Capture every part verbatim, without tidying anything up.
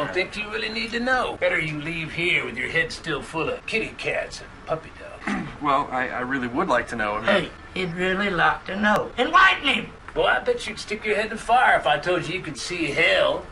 don't think you really need to know. Better you leave here with your head still full of kitty cats and puppy dogs. Well, I, I really would like to know. I mean... Hey, he'd really like to know. Enlighten him! Well, I bet you'd stick your head in fire if I told you you could see hell.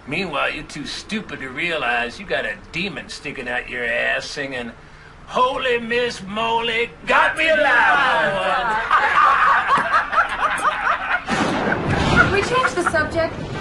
Meanwhile, you're too stupid to realize you got a demon sticking out your ass singing, "Holy Miss Molly, got me alive." Can we change the subject?